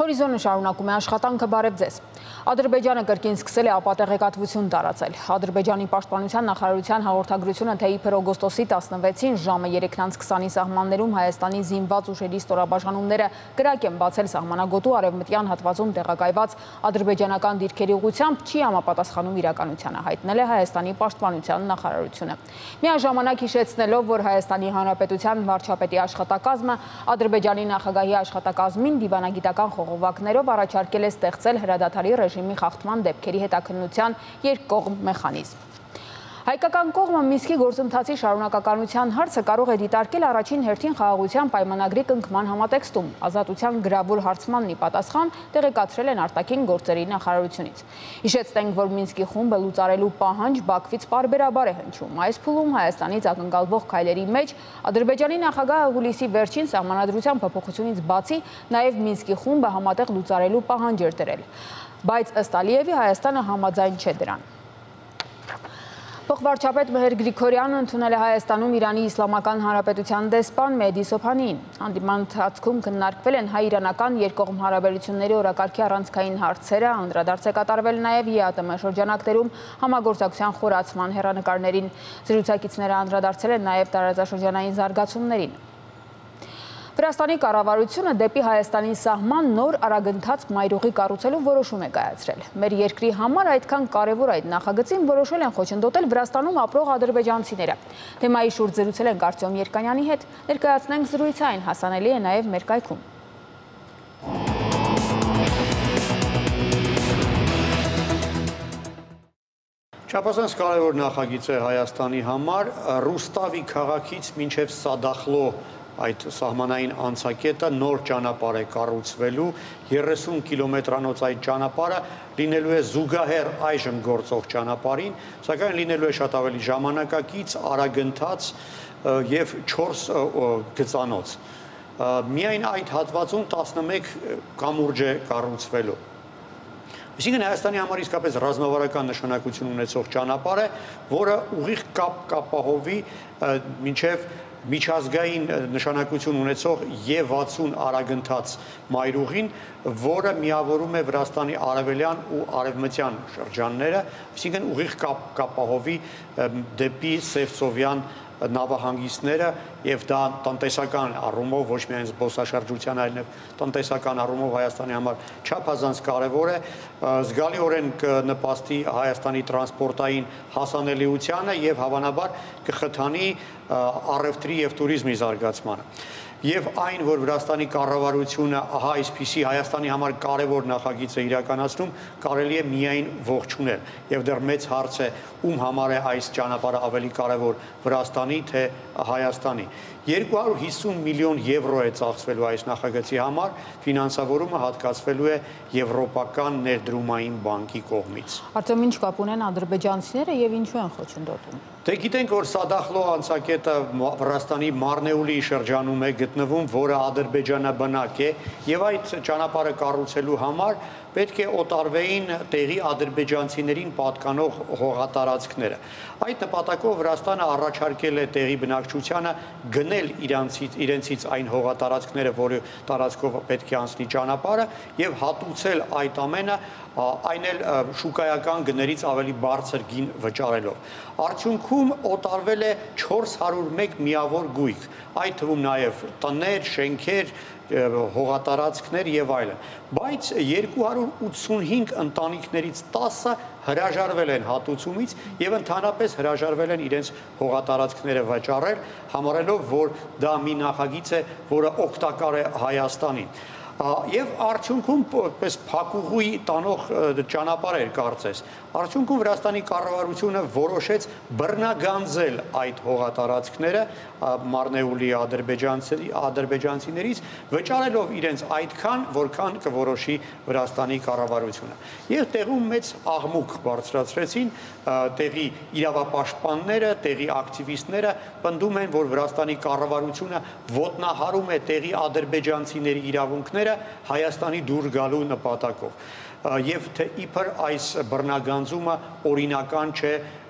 Հորիզոնը շարունակում է աշխատանքը, բարև ձեզ։ Ադրբեջանը կրկին սկսել է ապատեղեկատվություն տարածել։ Ադրբեջանի պաշտպանության նախարարության հաղորդագրությունը, թե իբր օգոստոսի 16-ին ժամը 3:20-ի սահմաններում Հայաստանի զինված ուժերի ստորաբաժանումները կրակ են բացել սահմանագոտու արևմտյան հատվածում տեղակայված ադրբեջանական դիրքերի ուղղությամբ, չի համապատասխանում իրականությանը, հայտնել է Հայաստանի պաշտպանության նախարարությունը։ Միաժամանակ հիշեցնելով, որ Հայաստանի Հանրապետության վարչապետի աշխատակազմը Ադրբեջանի նախագահի աշխատակազմին դիվանագիտական խողովակներով առաջարկել է ստեղծել հրադադարի ռեժիմի խախտման դեպքերի հետաքննության երկկողմ մեխանիզմ։ Հայկական կողմը Մինսկի գործընթացի շարունակականության հարցը կարող է դիտարկել առաջին հերթին խաղաղության պայմանագրի կնքման համատեքստում, ազատության գրավոր հարցմանն ի պատասխան տեղեկացրել են արտաքին գործերի նախարարությունից։ Հիշեցնենք, որ Մինսկի խումբը լուծարելու պահանջ Բաքվից պարբերաբար է հնչում։ Այս փուլում Հայաստանից ակնկալվող քայլերի մեջ Ադրբեջանի նախագահը հուլիսի վերջին սահմանադրության փոփոխությունից բացի նաև Մինսկի խումբը համատեղ լուծարելու պահանջ էր դրել, բայց ըստ Ալիևի Հայաստանը համաձայն չէ դրան։ Փոխվարչապետ Մեհեր Գրիգորյանը ընդունել է Հայաստանում Իրանի Իսլամական Հանրապետության դեսպան Մեհդի Սոփանիին։ Հանդիպման ընթացքում քննարկվել են հայ-իրանական երկկողմ հարաբերությունների օրակարգի առանցքային հարցերը, անդրադարձ է կատարվել նաև ԵԱՏՄ շրջանակներում համագործակցության խորացման հեռանկարներին։ Զրուցակիցները անդրադարձել են նաև տարածաշրջանային զարգացումներին։ Վրաստանի կառավարությունը դեպի Հայաստանի սահման նոր արագընթաց մայրուղի կառուցելու որոշում է կայացրել։ Մեր երկրի համար այդքան կարևոր այդ նախագծին որոշել են խոչընդոտել Վրաստանում ապրող ադրբեջանցիները։ Թեմայի շուրջ զրուցել ենք Արտյոմ Երկանյանի հետ, ներկայացնենք զրույցը, այն հասանելի է նաև մեր կայքում։ Չափազանց կարևոր նախագիծ է Հայաստանի համար, Ռուստավի քաղաքից մինչև Սադախլո այդ սահմանային անցակետը նոր ճանապարհ է կառուցվելու, 30 կիլոմետրանոց այդ ճանապարհը լինելու է զուգահեռ այժմ գործող ճանապարհին, սակայն լինելու է շատ ավելի ժամանակակից, արագընթաց եւ 4 գծանոց։ Միայն այդ հատվածում 11 կամուրջ է կառուցվելու։ Այսինքն Հայաստանի համար իսկապես ռազմավարական նշանակություն ունեցող ճանապարհ է, որը ուղիղ կապ կապահովի մինչև միջազգային նշանակություն ունեցող Ե60 արագընթաց մայրուղին, որը միավորում է Վրաստանի արևելյան ու արևմտյան շրջանները, այսինքն ուղիղ կապ կապահովի դեպի Սևծովյան նավահանգիստները եւ դա տնտեսական առումով ոչ միայն զբոսաշրջության, այլև տնտեսական առումով Հայաստանի համար չափազանց կարևոր է, զգալիորեն կնպաստի Հայաստանի տրանսպորտային հասանելիությանը եւ հավանաբար կխթանի առևտրի եւ туриզմի զարգացմանը։ Եվ այն, որ Վրաստանի կառավարությունը ահա այսպիսի Հայաստանի համար կարևոր նախագիծ է իրականացնում, կարելի է միայն ողջունել։ Եվ դեռ մեծ հարց է, ում համար է այս ճանապարհը ավելի կարևոր, Վրաստանի թե Հայաստանի։ 250 միլիոն եվրո է ծախսվելու այս նախագծի համար, ֆինանսավորումը հատկացվելու է Եվրոպական ներդրումային բանկի կողմից։ Արտեմ, ինչ կապ ունեն ադրբեջանցիները եւ ինչու են խոչընդոտում։ Դե գիտենք, որ Սադախլո անցակետը Վրաստանի Մարնեուլի շրջանում է գտնվում, որը ադրբեջանաբնակ է, եւ այդ ճանապարհը կառուցելու համար պետք է օտարվեին տեղի ադրբեջանցիներին պատկանող հողատարածքները։ Այդ նպատակով Վրաստանը առաջարկել է տեղի բնակչությանը գնել իրենցից այն հողատարածքները, որը տարածքով պետք է անցնի ճանապարհը, եւ հատուցել այդ ամենը այն էլ շուկայական գներից ավելի բարձր գին վճարելով։ Արդյունքում օտարվել է 401 միավոր գույք, այդ թվում նաև տներ, շենքեր, հողատարածքներ եւ այլն, բայց 285 ընտանիքներից 10-ը հրաժարվել են հատուցումից եւ ընդհանրապես հրաժարվել են իրենց հողատարածքները վճարել, համարելով, որ դա մի նախագիծ է, որը օգտակար է Հայաստանին։ Եվ արդյունքում պես փակուղի տանող ճանապարհ էր կարծես։ Արդյունքում Վրաստանի կառավարությունը որոշեց բռնագանձել այդ հողատարածքները Մարնեուլի ադրբեջանցիներից, վճարելով իրենց այդքան, որքան կորոշի Վրաստանի կառավարությունը։ Եվ տեղում մեծ աղմուկ բարձրացրեցին, տեղի իրավապաշտպանները, տեղի ակտիվիստները պնդում են, որ Վրաստանի կառավարությունը ոտնահարում է տեղի ադրբեջանցիների իրավունքները Հայաստանի դուր գալու նպատակով։ Եվ թե իբր այս բռնագանձումը օրինական չէ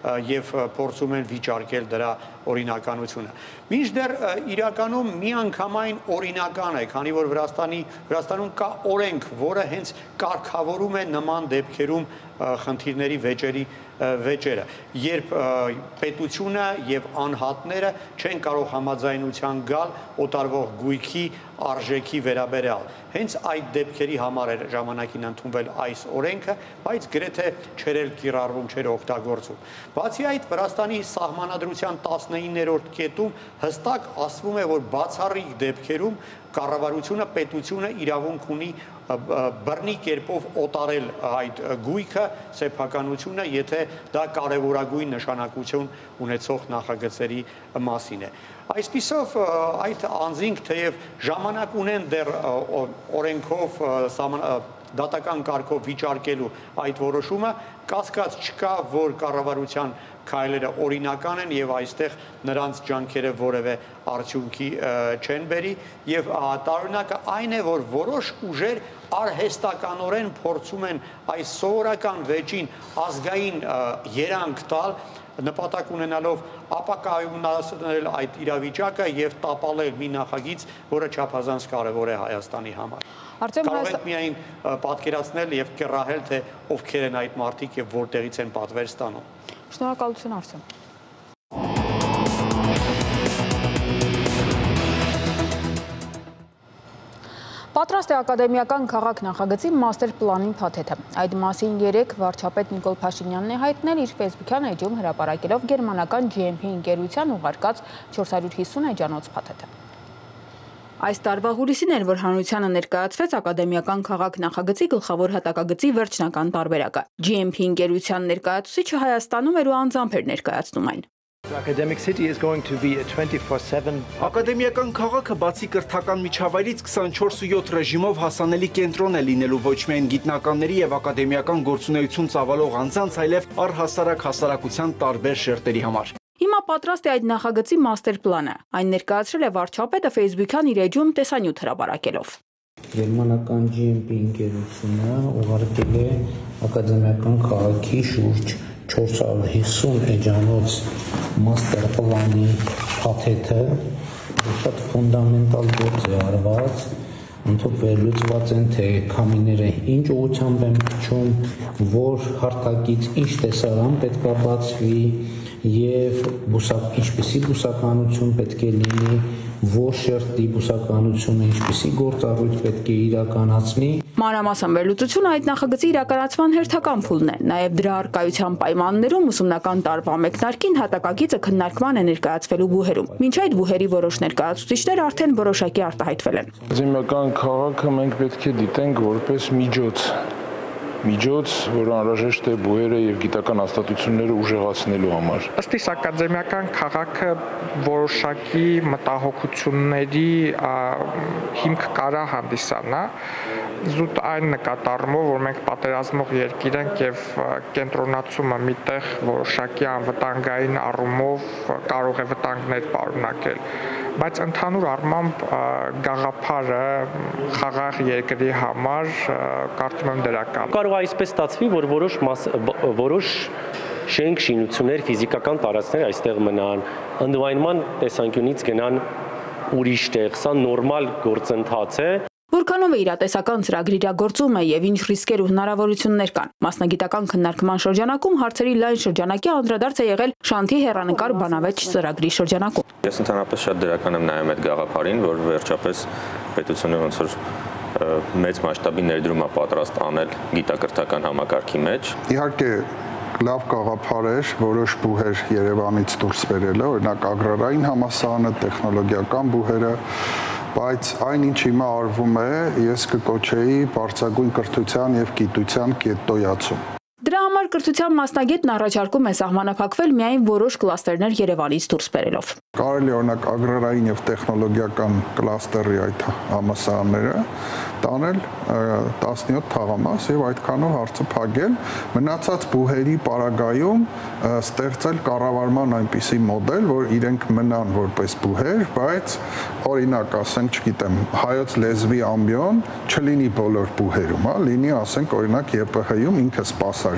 եւ փորձում են վիճարկել դրա օրինականությունը։ Մինչդեռ իրականում միանգամայն օրինական է, քանի որ Վրաստանում կա օրենք, որը հենց կարգավորում է նման դեպքերում խնդիրների վեճերը, երբ պետությունը եւ անհատները չեն կարող համաձայնության գալ օտարվող գույքի արժեքի վերաբերյալ։ Հենց այդ դեպքերի համար էր ժամանակին ընդունվել այս օրենքը, բայց գրեթե չէր կիրառվում, չէր օգտագործվում։ Բացի այդ, Վրաստանի սահմանադրության 19-րդ կետում հստակ ասվում է, որ բացառիկ դեպքերում կառավարությունը, պետությունը իրավունք ունի բռնի կերպով օտարել այդ գույքը, սեփականությունը, եթե դա կարևորագույն նշանակություն ունեցող նախագծերի մասին է։ Այսպիսով այդ անձինք թեև ժամանակ ունեն դեռ օրենքով դատական կարգով վիճարկելու այդ որոշումը, կասկած չկա, որ կառավարության քայլերը օրինական են եւ այստեղ նրանց ջանքերը որևէ արդյունքի չեն բերի եւ տարօրինակը այն է, որ որոշ ուժեր արհեստականորեն փորձում են այս սովորական վեճին ազգային երանգ տալ, նպատակ ունենալով ապակայունացնել այդ իրավիճակը եւ տապալել մի նախագիծ, որը չափազանց կարեւոր է Հայաստանի համար։ Կարող ենք միայն պատկերացնել եւ կռահել, թե ովքեր են այդ մարդիկ եւ որտեղից են պատվեր ստանում։ Շնորհակալություն, Արսեն։ Պատրաստ է ակադեմիական քաղաք նախագծի մաստեր պլանի փաթեթը։ Այդ մասին երեկ վարչապետ Նիկոլ Փաշինյանն է հայտնել իր Facebook-յան էջում հրապարակելով գերմանական GMP ընկերության ուղարկած 450 էջանոց փաթեթը։ Այս տարվա հուլիսին էր, որ հանրությանը ներկայացվեց ակադեմիական քաղաք նախագծի գլխավոր հատակագծի վերջնական տարբերակը։ GMP ընկերության ներկայացուցիչը Հայաստանում էր ու անձամբ էր ներկայացնում այն։ Ակադեմիական քաղաքը բացի կրթական միջավայրից 24/7 ռեժիմով հասանելի կենտրոն է լինելու ոչ միայն գիտնականների եւ ակադեմիական գործունեություն ծավալող անձանց, այլև առհասարակ հասարակության տարբեր շերտերի համար։ Հիմա պատրաստ է այդ նախագծի մաստեր պլանը։ Այն ներկայացրել է վարչապետը Facebook-յան իր էջում տեսանյութ հրապարակելով։ Գերմանական GMP ընկերությունը ուղարկել է ակադեմիական քաղաքի շուրջ 450 էջանոց մաստեր պլանի փաթեթը, շատ ֆունդամենտալ գործ է արված, ընդհանրապես են, թե քամիները ինչ ուղղությամբ են փչում, որ հարթակից ինչ տեսարան պետք է բացվի եւ ինչպիսի բուսականություն պետք է լինի, որ շերտի բուսականությունը ինչպիսի գործառույթ պետք է իրականացնի։ Մանրամասն վերլուծությունը այդ նախագծի իրականացման հերթական փուլն է։ Նաև դրա առկայության պայմաններում ուսումնական տարվա մեկնարկին հատակագիծը քննարկման է ներկայացվելու բուհերում։ Մինչ այդ բուհերի որոշ ներկայացուցիչներ արդեն որոշակի արտահայտվել են։ Ակադեմիական քաղաքը մենք պետք է դիտենք որպես միջոց, որը անհրաժեշտ է բուհերը եւ գիտական հաստատությունները ուժեղացնելու համար։ Ըստ իս ակադեմիական քաղաքը որոշակի մտահոգությունների հիմք կարա հանդիսանա, զուտ այն նկատառումով, որ մենք պատերազմող երկիր ենք եւ կենտրոնացումը միտեղ որոշակի անվտանգային առումով կարող է վտանգներ պարունակել, բայց ընդհանուր առմամբ գաղափարը խաղաղ երկրի համար կարծում եմ դրական։ Կարող է այսպես ստացվի, որ որոշ շենք շինություններ, ֆիզիկական տարածքներ այստեղ մնան, ընդվայնման տեսանկյունից գնան ուրիշ տեղ, սա նորմալ գործընթաց է։ Որքանով է իրատեսական ծրագրի իրագործումը եւ ինչ ռիսկեր ու հնարավորություններ կան։ Մասնագիտական քննարկման շրջանակում հարցերի լայն շրջանակի անդրադարձ է եղել Շանթի հեռանկար բանավեճ ծրագրի շրջանակում։ Ես ընդհանրապես շատ դրական եմ նայում այդ գաղափարին, որ վերջապես պետությունը ոնց որ մեծ մասշտաբի ներդրում է պատրաստ անել գիտակրթական համակարգի մեջ։ Իհարկե լավ գաղափար էր, որոշ բուհեր Երևանից դուրս բերելը, օրինակ ագրարային համալսարանը, տեխնոլոգիական բուհերը, բայց այն ինչ հիմա արվում է, ես կկոչեի բարձրագույն կրթության եւ գիտության կետոյացում։ Դրա համար կրթության մասնագետն առաջարկում է սահմանափակվել միայն որոշ կլաստերներ Երևանից դուրս բերելով։ Կարելի օրինակ ագրարային եւ տեխնոլոգիական կլաստերի այդ համալսարանները տանել 17 թաղամաս եւ այդքանով հարցը փակել, մնացած բուհերի պարագայում ստեղծել կառավարման այնպիսի մոդել, որ իրենք մնան որպես բուհեր, բայց օրինակ ասենք, չգիտեմ, հայոց լեզվի ամբիոն չլինի բոլոր բուհերում, լինի ասենք օրինակ ԵՊՀ-ում ինքը սպասարկի։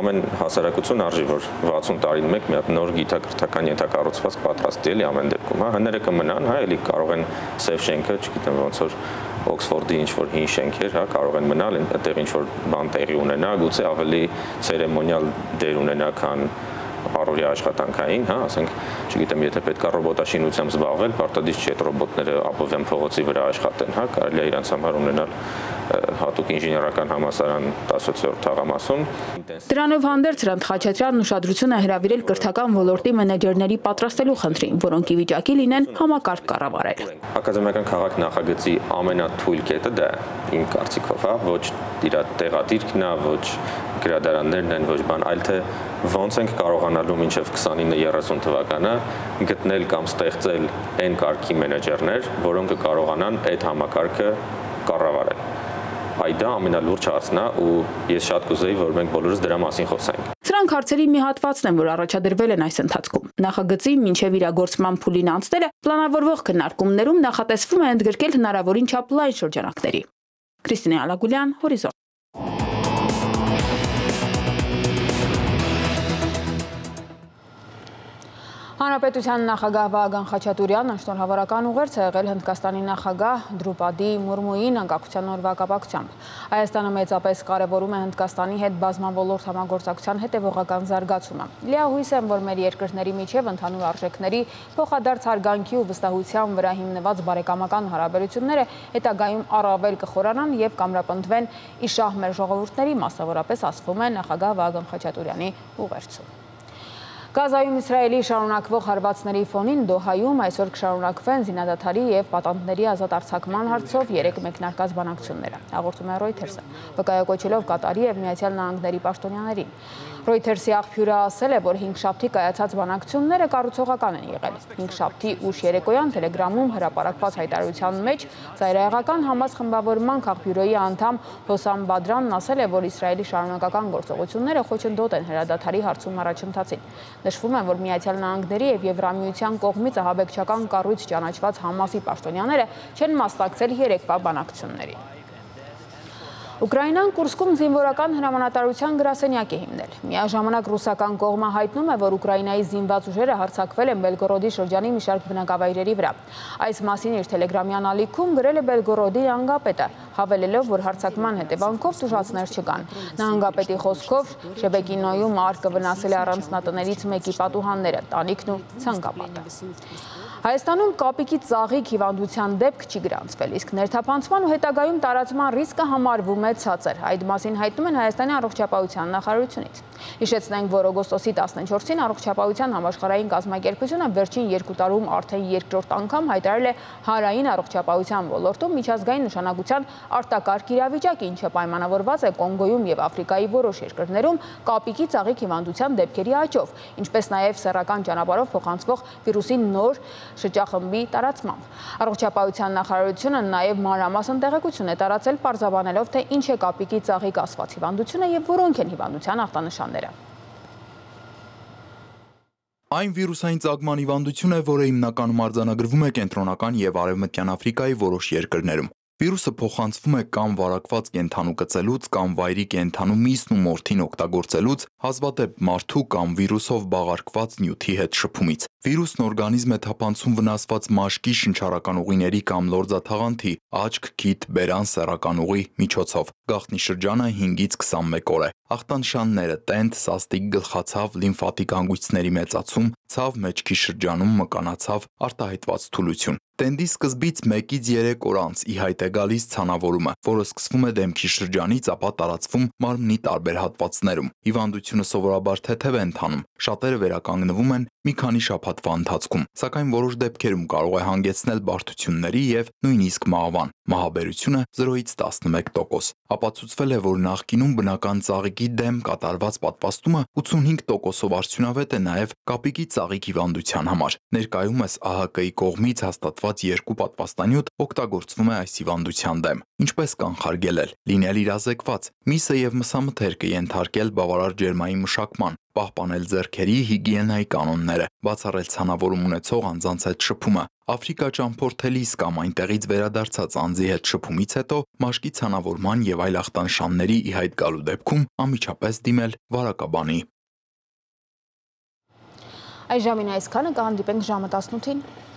ամեն հասարակություն արժի, որ 60 տարին մեկ մի հատ նոր գիտակրթական ենթակառուցվածք պատրաստի էլի ամեն դեպքում, հա, հները կմնան, հա, էլի կարող են սև շենքը, չգիտեմ ոնց որ Օքսֆորդի ինչ-որ հին շենքեր, հա, կարող են մնալ, այնտեղ ինչ-որ բան տեղի ունենա, գուցե ավելի ցերեմոնիալ դեր ունենա, քան առօրյա աշխատանքային, հա, ասենք, չգիտեմ, եթե պետք է ռոբոտաշինությամբ զբաղվել, պարտադիր չէ այդ ռոբոտները ապօրինի փողոցի վրա աշխատեն, հա, կարելի է իրանց համար ունենալ հատուկ ինժեներական համալսարան 17-րդ թաղամասում։ Դրանով հանդերձ Հրանտ Խաչատրյանն ուշադրություն է հրավիրել կրթական ոլորտի մենեջերների պատրաստելու խնդրին, որոնք ի վիճակի լինեն համակարգ կառավարել։ Ակադեմիական քաղաք նախագծի ամենաթույլ կետը դա է, իմ կարծիքով, հա, ոչ իր տեղադիրքն է, ոչ գրադարաններն են, ոչ բան, այլ թե ոնց ենք կարողանալու մինչև 29-30 թվականը գտնել կամ ստեղծել այն կարգի մենեջերներ, որոնք կկարողանան այդ համակարգը կառավարել։ Այդ դա ամենալուրջ հարցն է ու ես շատ կուզեի, որ մենք բոլորս դրա մասին խոսենք։ Սրանք հարցերի մի հատվածն են, որ առաջադրվել են այս ընթացքում։ Նախագծի մինչև իրագործման փուլին անցնելը պլանավորվող քննարկումներում նախատեսվում է ընդգրկել հնարավորին չափ լայն շրջանակների։ Քրիստինե Ալագուլյան, Հորիզոն։ Հանրապետության նախագահ Վահագն Խաչատուրյանն շնորհավորական ուղերձ է եղել Հնդկաստանի նախագահ Դրուպադի Մուրմուին անկախության օրվա կապակցությամբ։ Հայաստանը մեծապես կարևորում է Հնդկաստանի հետ բազմավոլորտ համագործակցության հետևողական զարգացումը։ Լիահույս եմ, որ մեր երկրների միջև ընդհանուր արժեքների փոխադարձ հարգանքի ու վստահության վրա հիմնված բարեկամական հարաբերությունները հետագայում առավել կխորանան եւ կամրապնդվեն ի շահ մեր ժողովուրդների, մասնավորապես ասվում է նախագահ Վահագն Խաչատուրյանի ուղերձում։ Գազայում Իսրայելի շարունակվող հարվածների ֆոնին Դոհայում այսօր կշարունակվեն զինադադարի եւ պատանդների ազատ արձակման հարցով 3 մեկնարկած բանակցությունները, հաղորդում է Reuters-ը, վկայակոչելով Կատարի եւ Միացյալ Նահանգների պաշտոնյաներին։ Reuters-ի աղբյուրը ասել է, որ 5-շաբթի կայացած բանակցությունները կառուցողական են եղել։ 5-շաբթի ուշ երեկոյան Telegram-ում հրապարակված հայտարարության մեջ Ծայրահեղական Համաս խմբավորման քաղբյուրոյի անդամ Հոսամ Բադրանն ասել է, որ Իսրայելի շարունակական գործողությունները խոչընդոտ են հրադադարի հարցում առաջընթացին։ Նշվում է, որ Միացյալ Նահանգների եւ Եվրամիության կողմից ահաբեկչական կառույց ճանաչված Համասի պաշտոնյաները չեն մասնակցել երեկվա բանակցություններին։ Ուկրաինան Կուրսկում զինվորական հրամանատարության գրասենյակ է հիմնել։ Միաժամանակ ռուսական կողմը հայտնում է, որ Ուկրաինայի զինված ուժերը հարձակվել են Բելգորոդի շրջանի մի շարք բնակավայրերի վրա։ Այս մասին իր տելեգրամյան ալիքում գրել է Բելգորոդի նահանգապետը, հավելելով, որ հարձակման հետևանքով տուժածներ չկան։ Նահանգապետի խոսքով Շեբեկինոյում արկը վնասել է առանձնատներից մեկի պատուհանները, տանիքն ու ցանկապատը։ Հայաստանում կապիկի ծաղիկ հիվանդության դեպք չի գրանցվել, իսկ ներթափանցման ու հետագայում տարածման ռիսկը համարվում է ցածր։ Այդ մասին հայտնում են Հայաստանի առողջապահության նախարարությունից։ Հիշեցնենք, որ օգոստոսի 14-ին առողջապահության համաշխարհային կազմակերպությունը վերջին 2 տարում արդեն երկրորդ անգամ հայտարարել է հանրային առողջապահության ոլորտում միջազգային նշանակության արտակարգ իրավիճակ, ինչը պայմանավորված է Կոնգոյում եւ Աֆրիկայի որոշ երկրներում կապիկի ծաղիկ հիվանդության դեպքերի աճով, ինչպես նաեւ սեռական ճանապարհով փոխանցվող վիրուսի նոր շրջախմբի տարածմամբ։ Առողջապահության նախարարությունը նաև մանրամասն տեղեկություն է տարածել, պարզաբանելով, թե ինչ է կապիկի ծաղիկ ասված հիվանդությունը եւ որոնք են հիվանդության ախտանշանները։ Այն վիրուսային ծագման հիվանդություն է, որը հիմնականում արձանագրվում է կենտրոնական եւ արևմտյան Աֆրիկայի որոշ երկրներում։ Վիրուսը փոխանցվում է կամ վարակված կենդանու կծելուց, կամ վայրի կենդանու միսն ու մորթին օգտագործելուց, հազվադեպ մարդու կամ վիրուսով բաղարկված նյութի հետ շփումից։ Վիրուսն օրգանիզմ է թափանցում վնասված մաշկի, շնչառական ուղիների կամ լորձաթաղանթի, աչք, քիթ, բերան, սեռական ուղի միջոցով։ Գաղտնի շրջանը 5-ից 21 օր է։ Ախտանշանները՝ տենդ, սաստիկ գլխացավ, լիմֆատիկ հանգույցների մեծացում, ցավ մեջքի շրջանում, մկանացավ, արտահայտված թուլություն։ Տենդի սկզբից 1-ից 3 օր անց ի հայտ է գալիս ցանավորումը, որը սկսվում է դեմքի շրջանից, ապա տարածվում մարմնի տարբեր հատվածներում։ Հիվանդությունը սովորաբար թեթև է ընթանում, շատերը վերականգնվում են մի քանի շաբաթվա ընթացքում, սակայն որոշ դեպքերում կարող է հանգեցնել բարդությունների եւ նույնիսկ մահվան։ Մահաբերությունը 0-ից 11%։ Ապացուցվել է, որ նախկինում բնական ծաղիկի դեմ կատարված պատվաստումը 85%-ով արդյունավետ է նաև կապիկի ծաղիկ հիվանդության համար։ Ներկայումս ԱՀԿ-ի կողմից հաստատված 2 պատվաստանյութ օգտագործվում է այս հիվանդության դեմ։ Ինչպես կանխարգելել, լինել իրազեկված, միսը եւ մսամթերքը ենթարկել բավարար ջերմային մշակման, պահպանել ձեռքերի հիգիենայի կանոնները, բացառել ցանավորում ունեցող անձանց հետ շփումը, Աֆրիկա ճամփորդելիս կամ այնտեղից վերադարձած անձի հետ շփումից հետո մաշկի ցանավորման եւ այլ ախտանշանների ի հայտ գալու դեպքում անմիջապես դիմել վարակաբանի։ Այս ժամին այսքանը, կհանդիպենք ժամը 18-ին։